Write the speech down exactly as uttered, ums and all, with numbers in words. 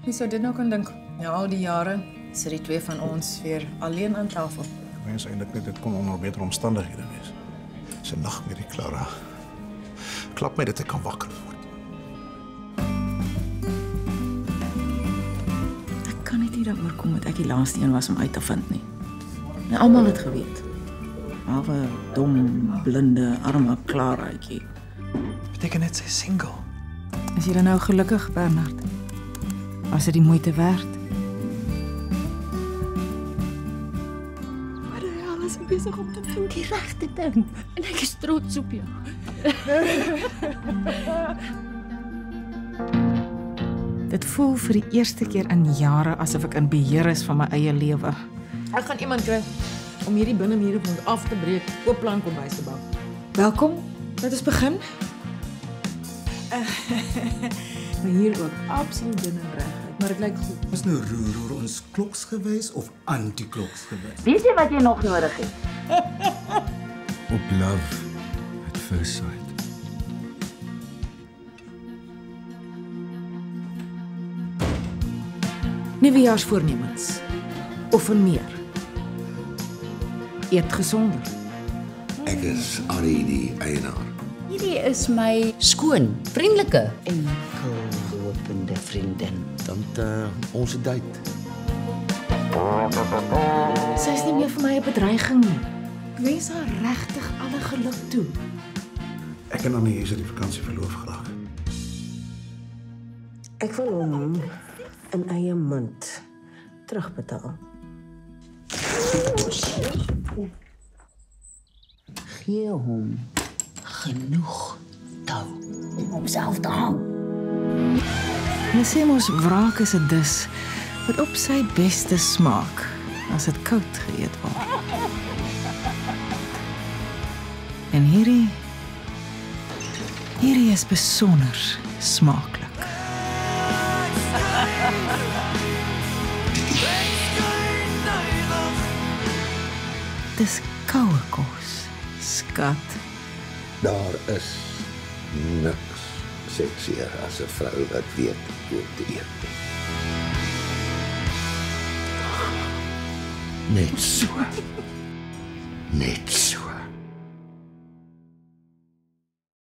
Wie sou dit nou kan dink? Na al die jare sit die twee van ons weer alleen aan tafel. Ek wens eintlik net dit kon onder beter omstandighede wees. Dis 'n nagmerrie, Clara. Klap my dat ek kan wakker word. Ek kan net nie daaroor kom dat ek die laaste een was om uit te vind nie. En almal het geweet. Alwe dom, blinde, arme Claraatjie. Beteken dit sy is single? Is jy dan nou gelukkig, Bernard? Was dit die moeite werd? Wat is alles besig om te doen? Die regte ding. En ek is trots op jou. Dit voel vir die eerste keer in jare asof ek in beheer is van my eie lewe. Ek gaan iemand kry om hierdie binnemure van ons af te breek, oop plan kombuis te bou. Welkom, laat ons begin. Maar hier ook absoluut dun en reguit, maar dit lyk goed. Is nou roer oor ons kloks gewees of anti-kloks gewees? Weet jy wat jy nog nodig het? Op love at first sight. Nuwejaarsvoornemens. Oefen meer. Eet gesonder. Ek is Arie die eienaar. Hierdie is my skoon, vriendelike en enkelhopende vriendin. Dan uh, ons date. Sy is nie meer vir my 'n bedreiging nie. Ek wens haar regtig alle geluk toe. Ek en Annie is in die vakansie verloof geraak. Ek wil hom in eie munt terugbetaal. Gee hom genoeg tou om homself te hang. Hulle sê mos wraak is 'n dis wat op sy beste smaak as dit koud geëet word. En hierdie hierdie is besonder smaaklik. Dis koue kos, skat. Daar is niks seksier as 'n vrou wat weet hoe om te eet. Net so. Net so.